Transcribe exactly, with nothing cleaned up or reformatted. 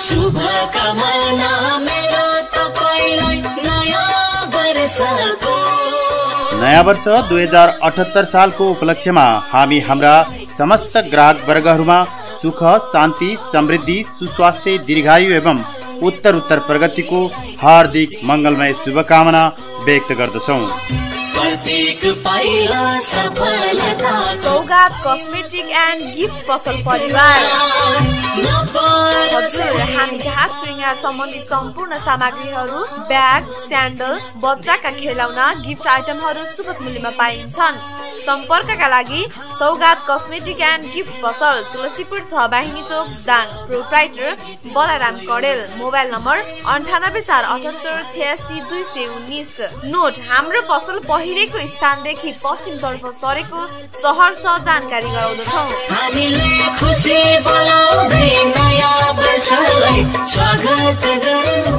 शुभकामना मेरो तपाईलाई नयाँ वर्षको। नयाँ वर्ष दुई हजार अठहत्तर सालको उपलक्ष्यमा हामी हाम्रा समस्त ग्राहक वर्गहरूमा सुख, शान्ति, समृद्धि, सुस्वास्थ्य, दीर्घायु एवं उत्तर उत्तर प्रगतिको हार्दिक मङ्गलमय शुभकामना व्यक्त गर्दछौँ। सौगात कस्मेटिक एन्ड गिफ्ट पसल परिवार। हजुर, हामी घाँस श्रृङ्गार सम्बन्धी सम्पूर्ण सामग्रीहरू, ब्याग, स्यान्डल, बच्चाका खेलौना, गिफ्ट आइटमहरू सुपथ मूल्यमा पाइन्छन्। सम्पर्कका लागि सौगात कस्मेटिक एन्ड गिफ्ट पसल, तुलसीपुर छ Bahini Chowk, Dang. Proprietor Balram Kadel. Mobile number अन्ठानब्बे चार अठहत्तर छयासी दुई सय उन्नाइस। नोट, हाम्रो पसल पहिलेको स्थानदेखि पश्चिमतर्फ सरेको सहर सह जानकारी गराउँदछौँ। हामीले खुसी बोलाउँदै नयाँ वर्षलाई स्वागत गरौँ।